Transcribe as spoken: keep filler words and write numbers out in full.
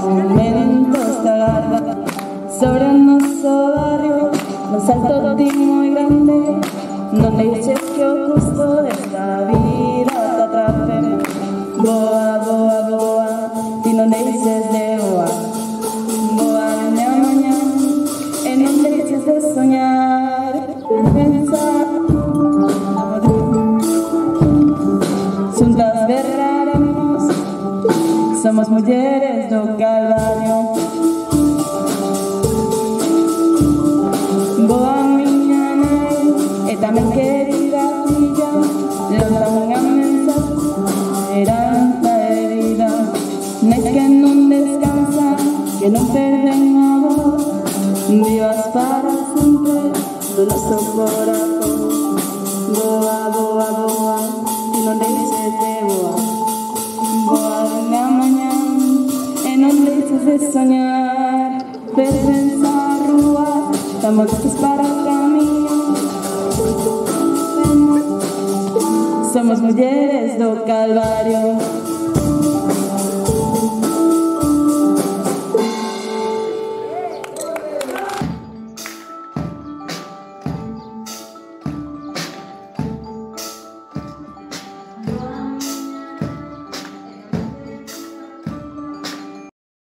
momentos da garda sobre o noso barrio, non salto ti moi grande, non deixes que o custo desta vida te atrape. Boa, boa, boa, ti non deixes de boa. Boa de mañá, e non deixes de soñar, pensar. Xuntas berraremos, somos mulleres do Calvario. Boa miña nai, e tamén querida filla, longa unha mensaxe, esperanza de vida. Nais que non descansan, que non perden a voz, vivas para sempre do noso corazón. Boa, boa, boa, ti non deixes de boa. Boa na mañá, e non deixes de soñar, ver pensar rúas, estamos listos para o camiño. Somos mulleres do Calvario.